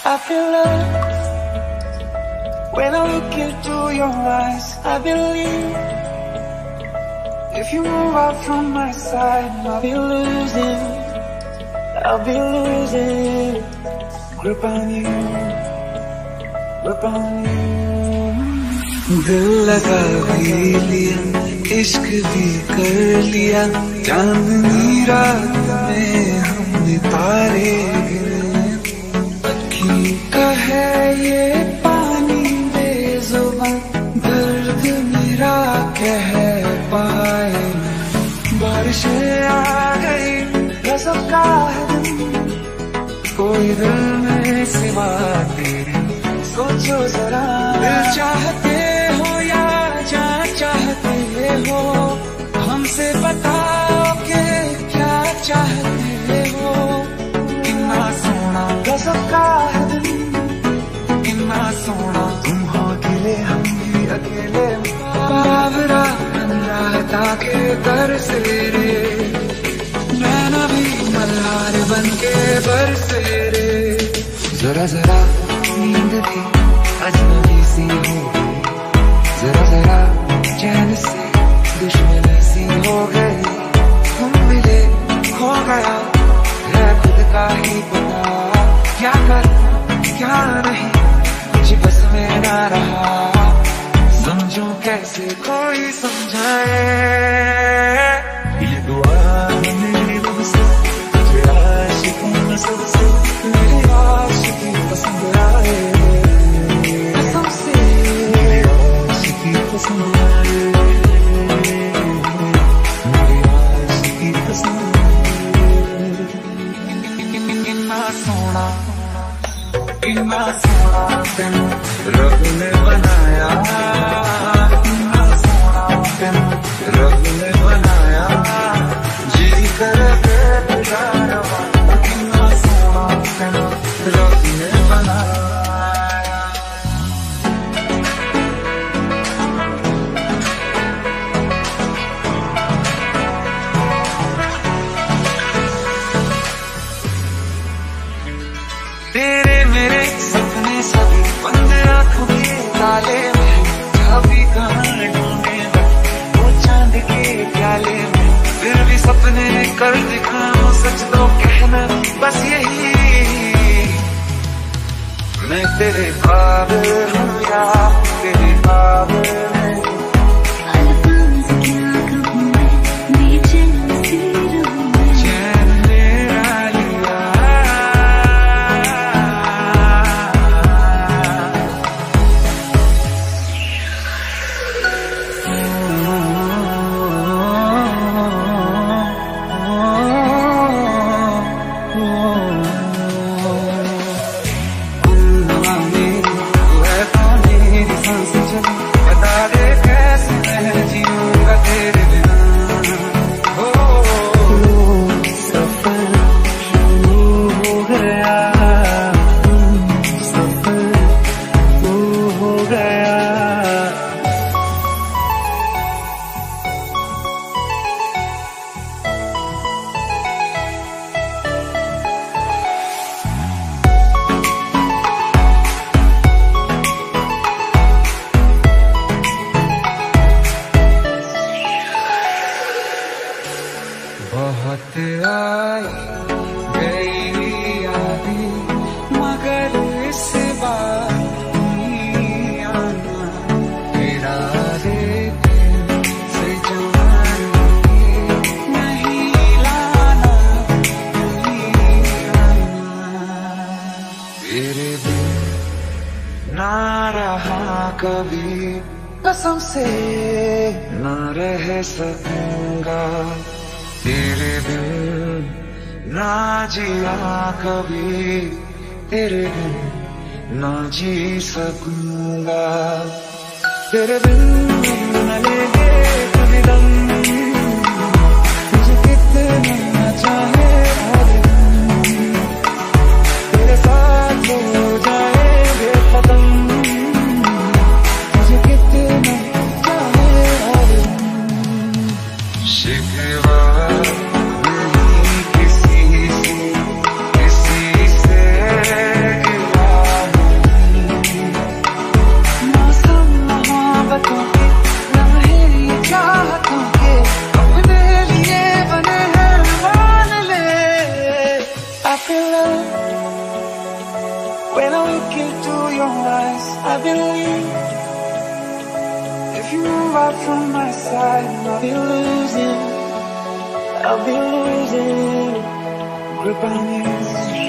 I feel love when I look into your eyes. I believe if you move out from my side, I'll be losing grip on you, grip on you. दिल लगा भी लिया, इश्क भी कर लिया, चांदनी रात में हमने तारे गिने। पक्षी का है ये पानी बेजुबान, दर्द मेरा कह पाए। बारिशें आ गई, गजब का है दिन, कोई दिल में सिवा तेरे। सोचो जरा, दिल चाहते हो या जान चाहते हो, हमसे बताओ कि क्या चाहते हो। कितना सोना गजब का है दिन, कितना सोना तुम हो अकेले, हम भी अकेले। बाबरा रहता के तरसे रे, नैना भी मल्हार बन के बरसे रे। जरा जरा नींद भी अजनबी सी हो गई, जरा जरा चैन से दुश्मनी सी हो गई। हम मिले खो गया है खुद का ही पता, क्या कर क्या नहीं कुछ बस में ना रहा। समझो कैसे कोई समझाए, ये दुआ मेरी रब से तुझे आशिकों में सबसे मेरी आशिकी पसंद आए। कितना सोना तेनू रब ने बनाया, कितना सोना तेनू रब ने बनाया। जी करे तेरा रवा, कितना सोना तेनू रब ने बनाया। तेरे मेरे सपने सभी बंद आँखों के ताले में, कभी कहाँ ढूंढे वो चांद के प्याले में। फिर भी सपने कर दिखाऊं, सच तो कहना बस यही, मैं तेरे काबिल हूँ या तेरे काबिल है। बहुत आई गई यादें, मगर इस बार नहीं आना। तेरा देखे से जान नहीं लाना, नहीं आना। तेरे बिन ना रहा कभी, कसम से ना रह सकूंगा। तेरे बिन ना जिया कभी, तेरे बिन ना जी सकूंगा। तेरे बिन न लेंगे कभी दम, तुझे कितना चाहे हर दम। तेरे साथ हो जाएंगे खत्म, तुझे कितना चाहे हर दम। शिकवा नहीं किसी से गिला I feel love when I look into your eyes. I believe if you move out from my side, I'll be losing grip on you.